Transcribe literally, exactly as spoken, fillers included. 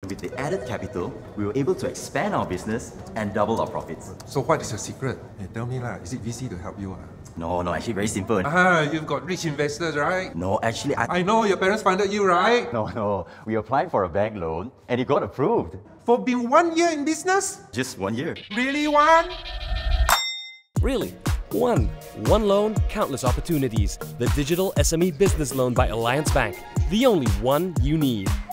With the added capital, we were able to expand our business and double our profits. So what is your secret? Hey, tell me lah, is it V C to help you? Uh? No, no, actually very simple. Ah, you've got rich investors, right? No, actually I... I know your parents funded you, right? No, no, we applied for a bank loan and it got approved. For being one year in business? Just one year. Really, one? Really? One. One loan, countless opportunities. The Digital S M E Business Loan by Alliance Bank. The only one you need.